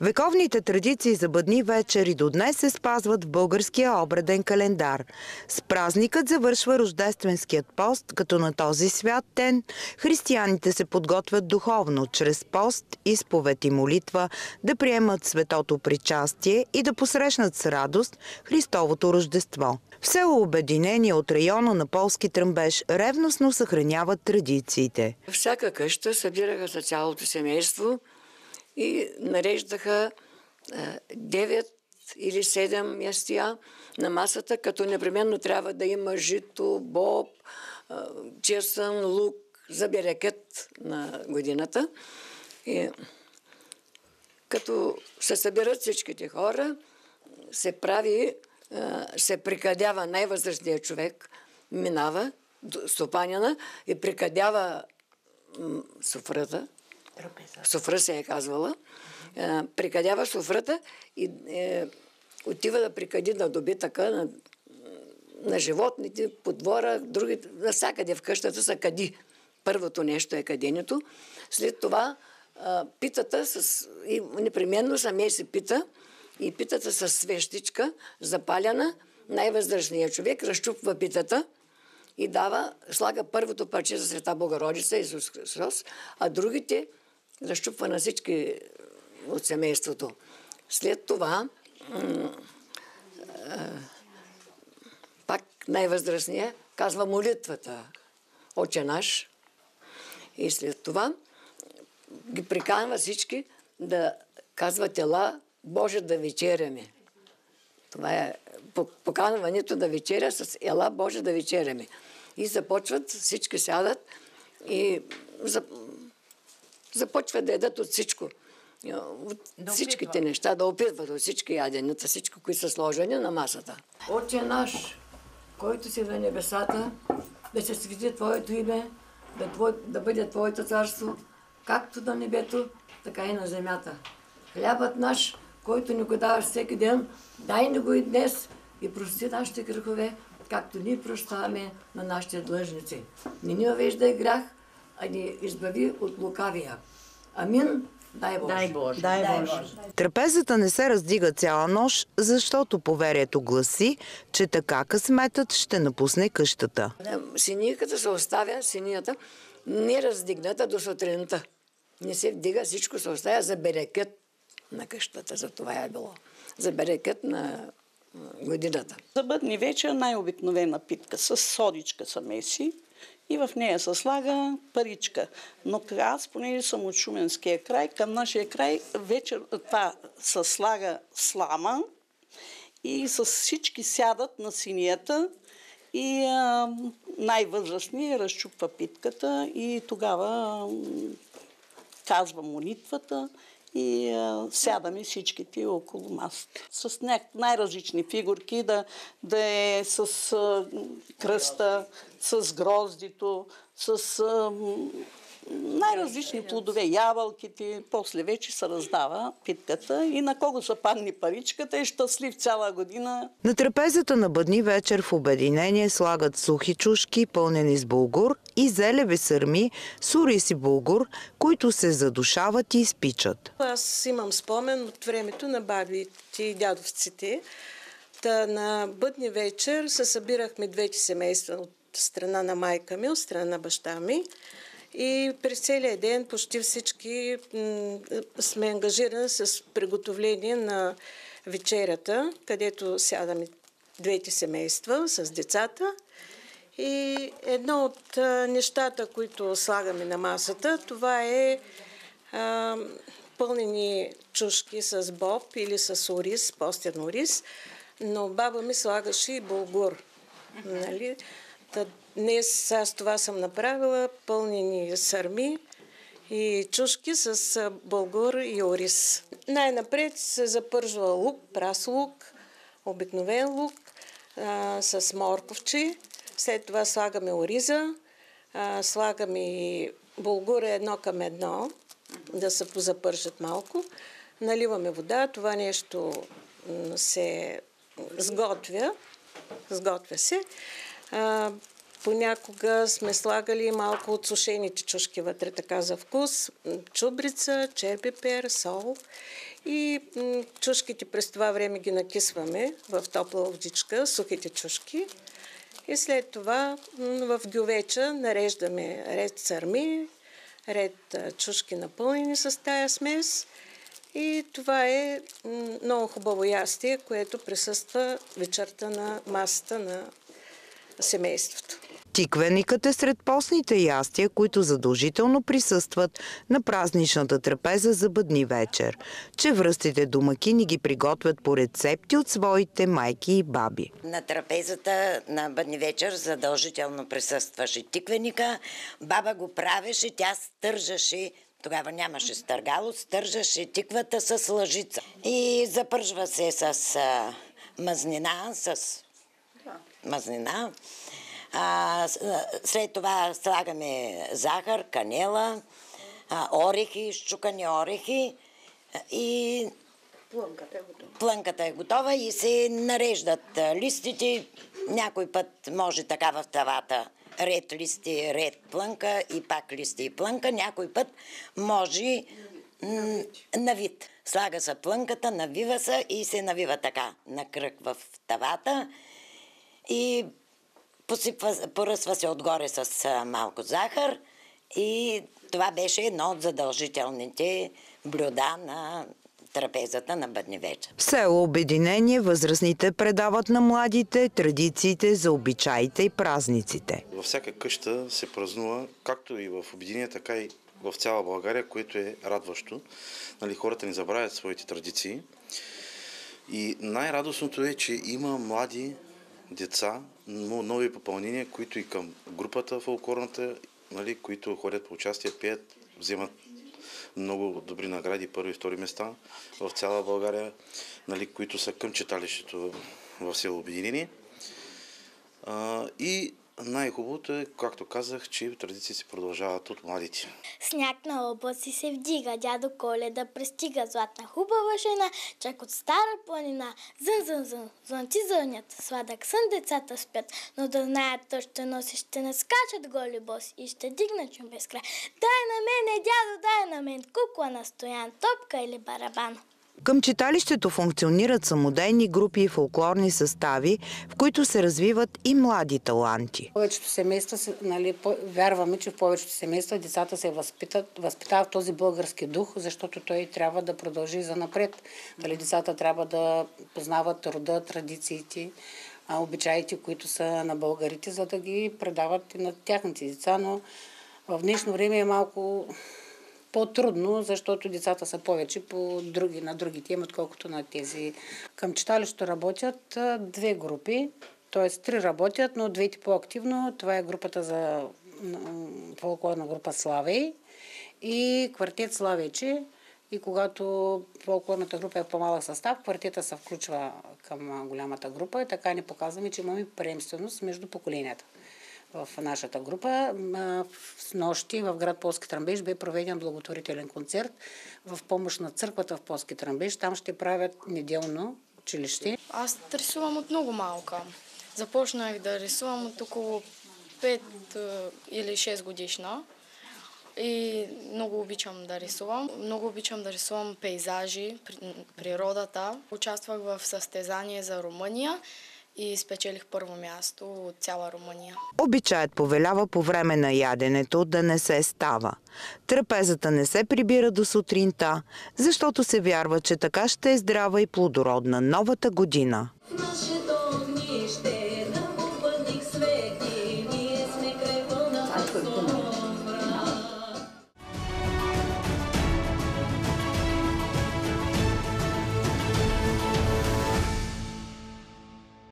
Вековните традиции за бъдни вечери до днес се спазват в българския обреден календар. С празникът завършва рождественският пост, като на този свят ден християните се подготвят духовно, чрез пост, изповед и молитва, да приемат светото причастие и да посрещнат с радост Христовото Рождество. В село Обединение от района на Полски Тръмбеш ревностно съхраняват традициите. Всяка къща събираха за цялото семейство и нареждаха 9 или 7 ястия на масата, като непременно трябва да има жито, боб, чесън, лук за берекет на годината. И като се събират всичките хора, се прикадява най-възрастният човек, минава стопанина и прикадява софрата. Софра се е казвала. Прикадява софрата и отива да прикади на добитъка, на животните, по двора, другите, навсякъде в къщата са кади. Първото нещо е каденето. След това питата, и непременно самия се пита, и питата с свещичка, запалена, най-възрастният човек разчупва питата и слага първото парче за Света Богородица, Исус Христос, а другите разчупва на всички от семейството. След това пак най-възрастният казва молитвата Отче наш и след това ги приканва всички да казват ела Боже да вечеряме. Това е поканването да вечеря с ела Боже да вечеряме. И започват, всички сядат и започват да ядат от всичко. От всичките неща, да опитват от всички ядената, всичко, които са сложени на масата. Отче наш, който си на небесата, да се свети Твоето име, да бъде Твоето царство, както на небето, така и на земята. Хлябът наш, който ни го даваш всеки ден, дай ни го и днес и прости нашите грехове, както ние прощаваме на нашите длъжници. Не ни въвеждай грях, а ни избави от лукавия. Амин. Дай Боже. Дай Боже. Дай Боже. Трапезата не се раздига цяла нощ, защото поверието гласи, че така късметът ще напусне къщата. Синийката се оставя, синията, не раздигната до сутринта. Не се вдига, всичко се оставя за берекет на къщата. За това е било. За берекет на годината. За бъдни вечер най-обикновена питка с содичка се меси и в нея се слага паричка. Но аз, понеже съм от Шуменския край, към нашия край вечер това се слага слама и с всички сядат на синията и най-възрастният разчупва питката и тогава казва молитвата и сядаме всичките около масата. С най-различни фигурки, да е с кръста, с гроздито, с най-различни плодове, ябълките. После вече се раздава питката и на кого се падне паричката е щастлив цяла година. На трапезата на бъдни вечер в Обединение слагат сухи чушки, пълнени с булгур и зелеви сърми, ориз и булгур, които се задушават и изпичат. Аз имам спомен от времето на бабите и дядовците. На бъдни вечер се събирахме двете семейства от страна на майка ми, от страна на баща ми. И през целия ден почти всички сме ангажирани с приготовление на вечерята, където сядаме двете семейства с децата. И едно от нещата, които слагаме на масата, това е пълнени чушки с боб или с ориз, постен ориз, но баба ми слагаше и булгур. Нали? Днес аз това съм направила, пълнени сърми и чушки с булгур и ориз. Най-напред се запържва лук, прас лук, обикновен лук с морковчи. След това слагаме ориза, слагаме и булгура 1:1, да се позапържат малко. Наливаме вода, това нещо се сготвя се. Понякога сме слагали малко от сушените чушки вътре, така за вкус. Чубрица, черпипер, сол И чушките през това време ги накисваме в топла водичка, сухите чушки. И след това в гювеча нареждаме ред сърми, ред чушки напълнени с тая смес. И това е много хубаво ястие, което присъства вечерта на масата на семейството. Тиквеникът е сред постните ястия, които задължително присъстват на празничната трапеза за бъдни вечер. Чевръстите домакини ги приготвят по рецепти от своите майки и баби. На трапезата на бъдни вечер задължително присъстваше тиквеника. Баба го правеше, тя стържаше. Тогава нямаше стъргало, стържаше тиквата с лъжица. И запържва се с мазнина. След това слагаме захар, канела, орехи, счукани орехи и плънката е готова и се нареждат листите. Някой път може така в тавата. Ред листи, ред плънка и пак листи и плънка. Някой път може на вид. Слага се плънката, навива се и се навива така на кръг в тавата и поръсва се отгоре с малко захар и това беше едно от задължителните блюда на трапезата на бъдни вечер. В село Обединение възрастните предават на младите традициите за обичаите и празниците. Във всяка къща се празнува, както и в Обединение, така и в цяла България, което е радващо. Хората не забравят своите традиции. И най-радостното е, че има млади деца, нови попълнения, които и към групата фолклорната, които ходят по участие, пеят, вземат много добри награди, първи и втори места в цяла България, които са към читалището в село Обединение. И най-хубавото е, както казах, че традиции се продължават от младите. Сняг на облаци се вдига, дядо Коледа пристига, златна хубава жена, чак от стара планина. Зън, звънци зърнят, сладък сън децата спят, но да знаят, то ще носи, ще не скачат голи боси и ще дигнат чум без край. Дай на мене, дядо, дай на мен, кукла на стоян, топка или барабан. Към читалището функционират самодейни групи и фолклорни състави, в които се развиват и млади таланти. Повечето семейства, вярваме, че в повечето семейства децата се възпитават в този български дух, защото той трябва да продължи занапред. Децата трябва да познават рода, традициите, обичаите, които са на българите, за да ги предават и на тяхните деца, но в днешно време е малко по-трудно, защото децата са повече на други теми, отколкото на тези. Към читалището работят две групи, т.е. 3 работят, но двете по-активно. Това е групата за фолклорна група Славей и квартет Славейче. И когато фолклорната група е в по-малък състав, квартета се включва към голямата група и така ни показваме, че имаме приемственост между поколенията. В нашата група с нощи в град Полски Тръмбеш бе проведен благотворителен концерт в помощ на църквата в Полски Тръмбеш. Там ще правят неделно училище. Аз рисувам от много малка. Започнах да рисувам от около 5 или 6 годишна. И много обичам да рисувам. Много обичам да рисувам пейзажи, природата. Участвах в състезание за Румъния и спечелих първо място от цяла Румъния. Обичаят повелява по време на яденето да не се става. Трапезата не се прибира до сутринта, защото се вярва, че така ще е здрава и плодородна новата година. Нашето огнище на бъдник свети, ние сме край вълна.